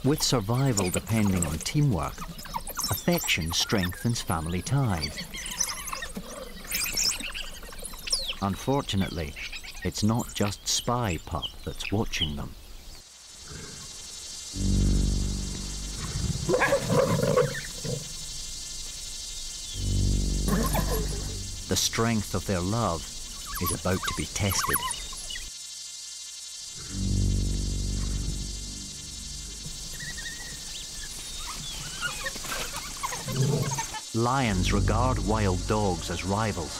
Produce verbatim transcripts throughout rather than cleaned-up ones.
With survival depending on teamwork, affection strengthens family ties. Unfortunately, it's not just Spy Pup that's watching them. The strength of their love is about to be tested. Lions regard wild dogs as rivals.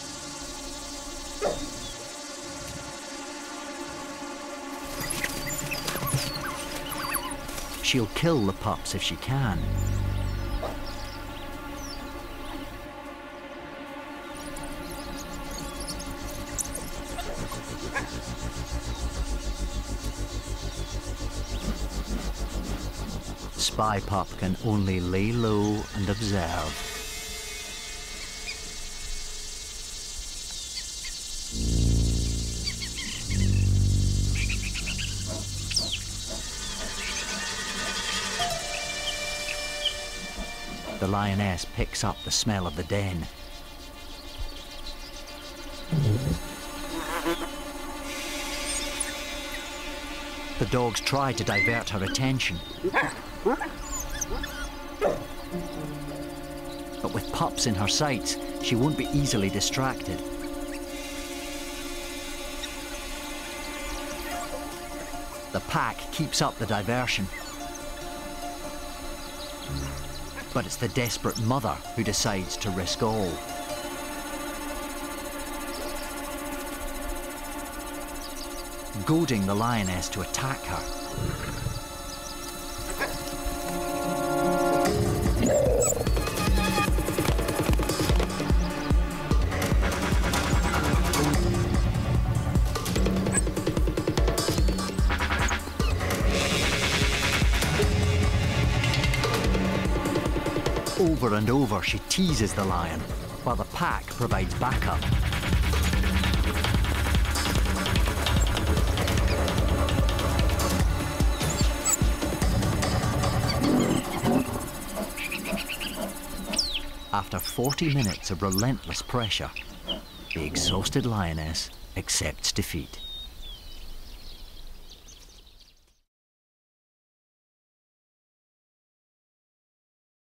She'll kill the pups if she can. Spy Pup can only lay low and observe. The lioness picks up the smell of the den. The dogs try to divert her attention. But with pups in her sights, she won't be easily distracted. The pack keeps up the diversion. But it's the desperate mother who decides to risk all. Goading the lioness to attack her. Over and over, she teases the lion, while the pack provides backup. After forty minutes of relentless pressure, the exhausted lioness accepts defeat.